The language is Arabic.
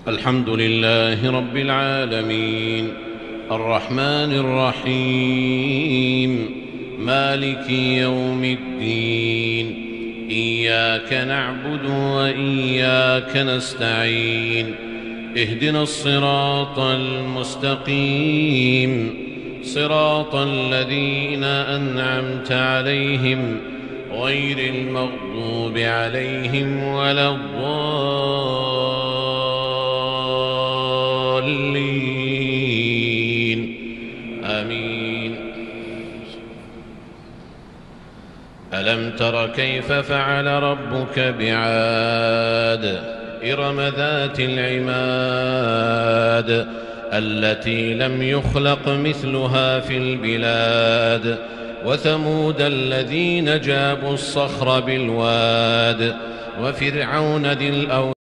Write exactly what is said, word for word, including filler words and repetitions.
الحمد لله رب العالمين الرحمن الرحيم مالك يوم الدين إياك نعبد وإياك نستعين اهدنا الصراط المستقيم صراط الذين أنعمت عليهم غير المغضوب عليهم ولا الضالين آمين. ألم تر كيف فعل ربك بعاد إرم ذات العماد التي لم يخلق مثلها في البلاد وثمود الذين جابوا الصخر بالواد وفرعون ذي الأوتاد